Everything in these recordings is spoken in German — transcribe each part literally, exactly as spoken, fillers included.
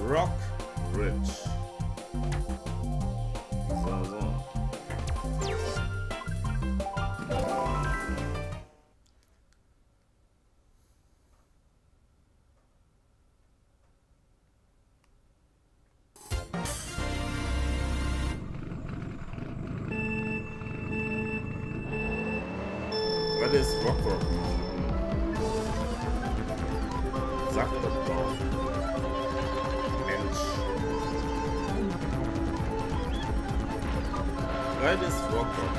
Rock Bridge. So, so. Was ist Rock Rock? Sag doch doch. Mensch. Was ist Rock Rock?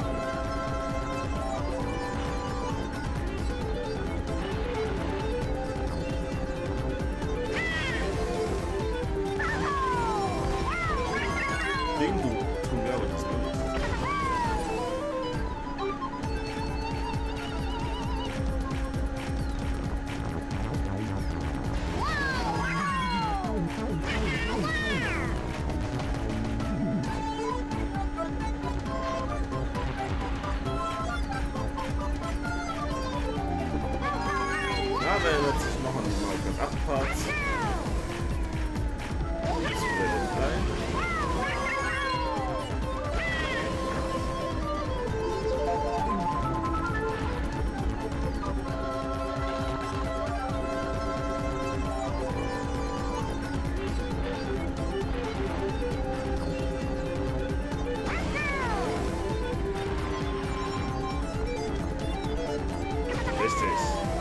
Ding, du. Tun wir aber das nicht. Ja, wer erinnert sich noch an die Mario Kart acht Parts? Das wird drei. Richtig.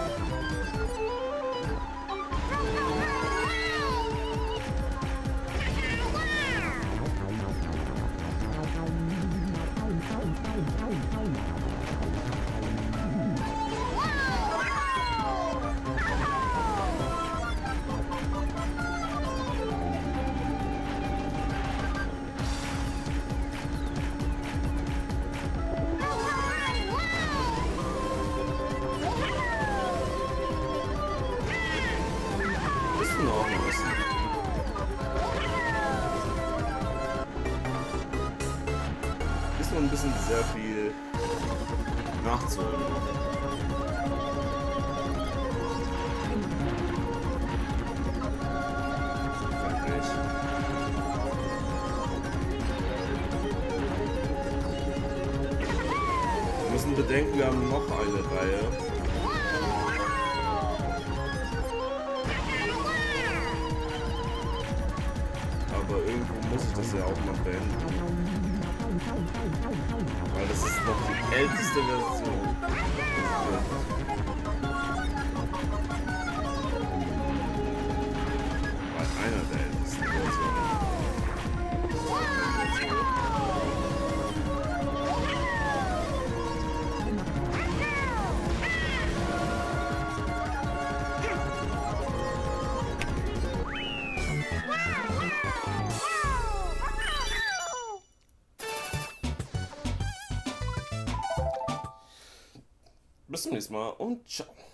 Ist noch was. Ist noch ein bisschen sehr viel nachzuholen. Fertig. Wir müssen bedenken, wir haben noch eine Reihe. Aber irgendwo muss ich das ja auch mal beenden. Weil das ist noch die älteste Version. Weil einer der ältesten Versionen. Bis zum nächsten Mal und ciao.